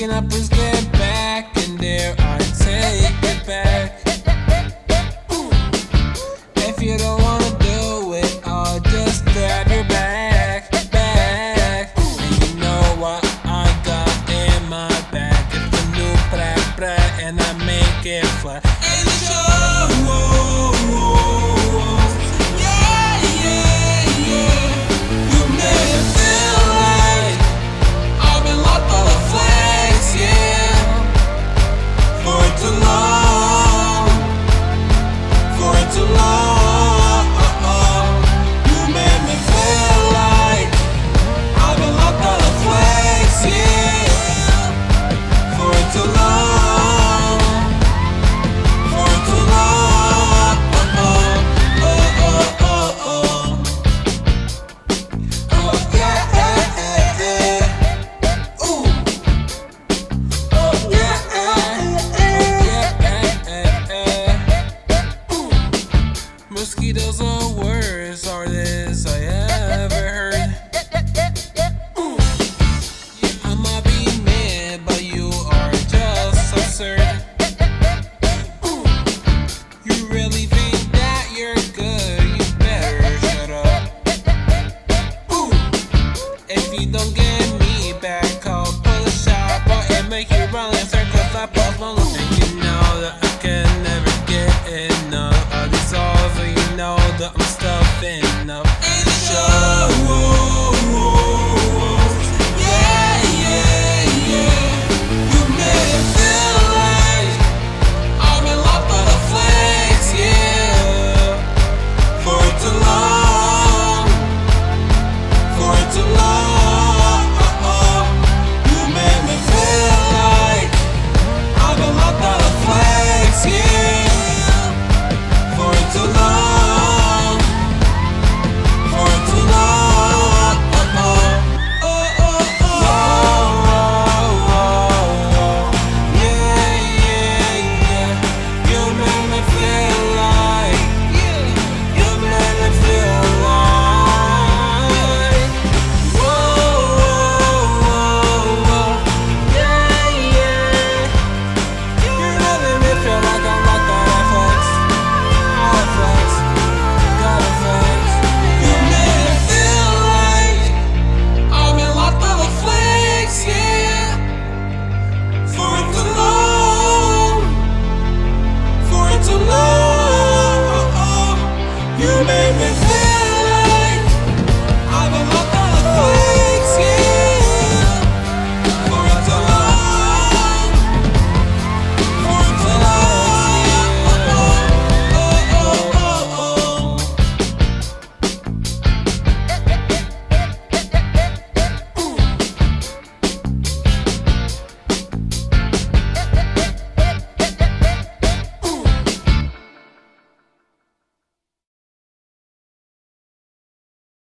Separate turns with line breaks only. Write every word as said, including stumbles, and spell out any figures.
Kidnappers get back, and there I take it back. If you don't wanna do it, I'll just grab your back, back. And you know what I got in my bag? It's a new brat brat, and I make it flat. And the show, whoa, whoa, whoa. Yeah, yeah, yeah. You made it feel like I've been locked by the flags, yeah. For too long, for too long. Mosquitoes are worse artists I ever heard. Ooh. Yeah, I might be mad, but you are just absurd. Ooh. You really think that you're good? You better shut up. Ooh. If you don't get me back, I'll pull a shot and make you run in circles. I puff on